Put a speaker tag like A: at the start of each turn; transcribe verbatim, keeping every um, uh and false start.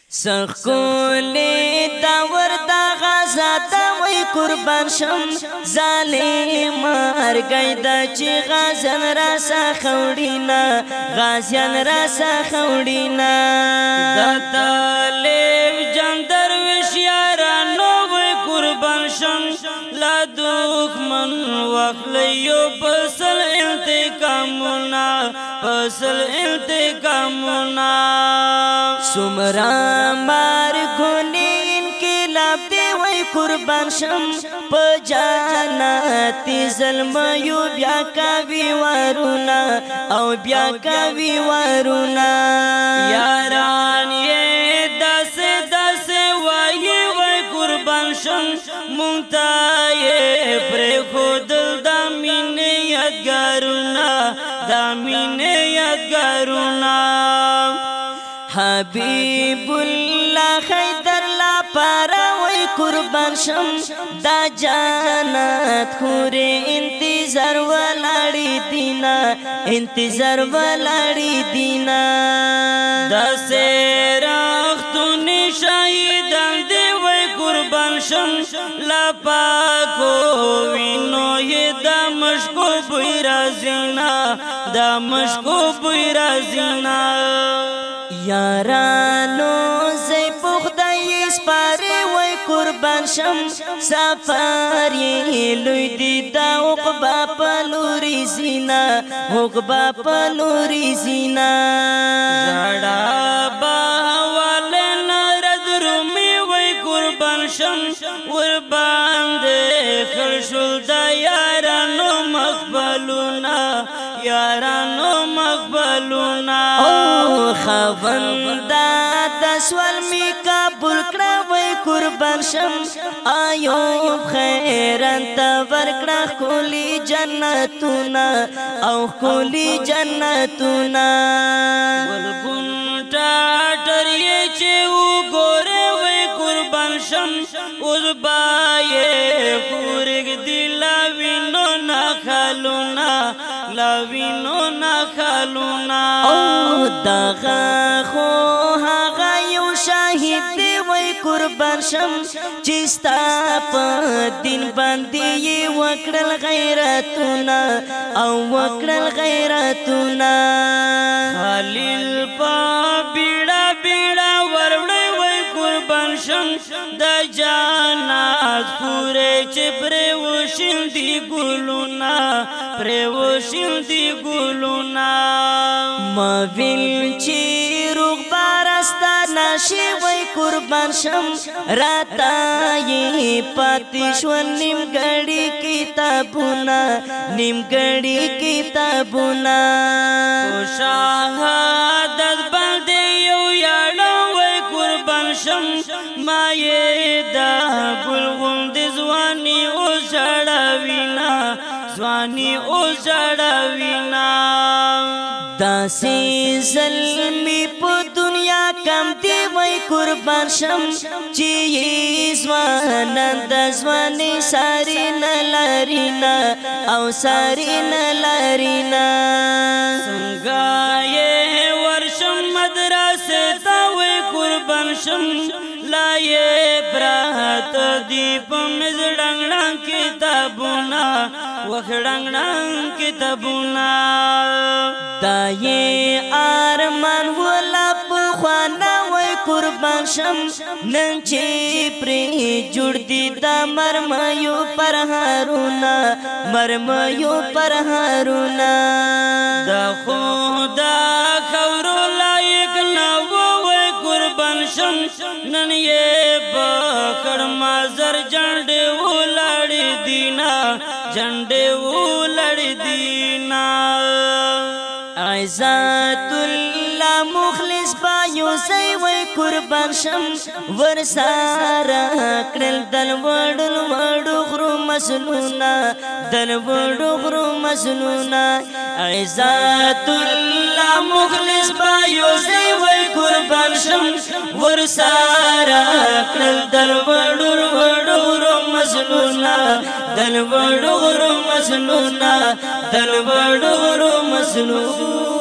A: سخولی داور دا غازا دا وی قربان شم ظالم مرگئی دا چی غازیان راسا خوڑینا غازیان راسا خوڑینا
B: دا طالب جان درویش یارانو وی قربان شم لا دخمن وخلیو پسل انتقامونا پسل انتقامونا
A: سمرا مار گونی انقلاب دی وی قربان شم پجاناتی ظلمیو بیا کاوی وارونا او بیا کاوی وارونا
B: یاران یہ دس دس وائی وی قربان شم مونتا یہ پر خودل دامین یادگارونا دامین یادگارونا
A: حبیب اللہ خیدر لا پارا وی قربان شم دا جانت خوری انتظار ولاڑی دینا انتظار ولاڑی دینا
B: دا سیر اختونی شاہیدان دی وی قربان شم لا پاکو وینو یہ دا مشکو بوی رازینا دا مشکو بوی رازینا
A: یارانو زی پخدای سپاری وی قربان شم سفاری لوی دی دا عقبا پلوری زینا عقبا پلوری زینا
B: زڑا باوال نرد رومی وی قربان شم ورباندے خرشل دا یارانو مقبلونا یارانو مقبلونا
A: خوندا دسوال می قبول کړه وای قربان شم ایوب خیرن تا ورکړه کولی جنتونا او کولی جنتونا
B: ولګونټا ټریه چې وګوره وای قربان شم اوس بای پورګ دلا وینو نا خالونا لا وینو نا خالونا
A: او دغه خو هغه یو شاهد دی وای قربان شم چې ستا په دین باندې وکړل غیرتونه او وکړل غیرتونه
B: خلیل په بیړه بیړه وروړی وای قربان شم د جانات پورې چې پرې وشل دی ګلونا پرې وشل دی ګلونا
A: مویل چی روغ بارستا ناشی وی قربان شم راتایی پاتیشون نیم گڑی کتابونا نیم گڑی کتابونا
B: شاہدت بلدے یو یاڑا وی قربان شم مایے دا بلغم دی زوانی او جڑا وینا زوانی او جڑا وینا
A: داسی ظلمی پو دنیا کم دی وی قربان شم چی زوانند زوانی ساری نلارینا او ساری نلارینا
B: سنگا یہ ورشم مدرسے تا وی قربان شم لائے برات دیپ مزڑنگڑن کتابونا وخڑنگڑن کتابونا
A: دایې ارمان ولا پخوانا وای قربان شم نن چې پرې جوړ دي دا مرمیو پر هارونا مرمیو پر هارونا
B: دا خدا خورو لایق نہ وای قربان شم نن یہ پکڑ مازر جنڈے ولاړ دینا جنڈے ولاړ دینا
A: عزت اللہ مخلص بایو زی وی قربان شم ورسارا کرل دل وڑل وڑو غرو مسلونا دل وڑو غرو مسلونا عزت اللہ مخلص بایو زی وی قربان شم ورسارا کرل دل وڑل وڑو غرو مسلونا دل وڑو غرو مسلونا دل وڑو غرو مسلونا